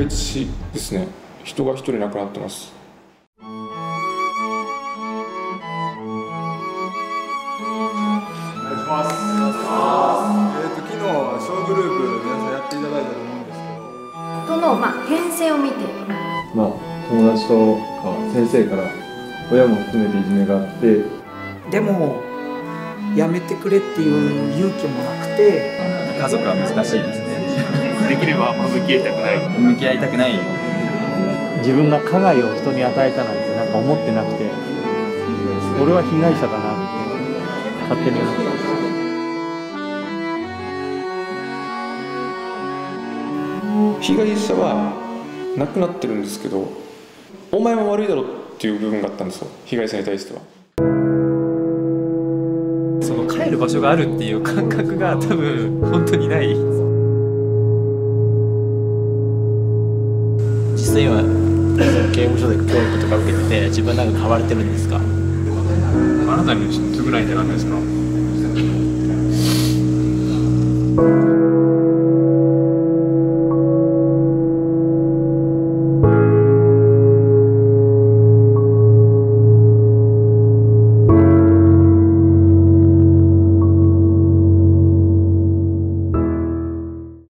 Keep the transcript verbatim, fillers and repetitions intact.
血死ですね。人が一人亡くなってます。 お願いします。えっと昨日小グループ皆さんやっていただいたと思うんですけど、 とのまあ変遷を見て、 まあ友達とか先生から親も含めていじめがあって、 でもやめてくれっていう勇気もなくて、 家族は難しいですね。できれば向き合いたくない向き合いたくない自分が加害を人に与えたなんてなんか思ってなくて、俺は被害者だなって勝手に思ってます。被害者は亡くなってるんですけど、お前も悪いだろっていう部分があったんですよ、被害者に対しては。 その帰る場所があるっていう感覚が多分本当にない。 実際今刑務所で教育とか受けてて、自分なんか変われてるんですか？ あなたに償いって何ですか？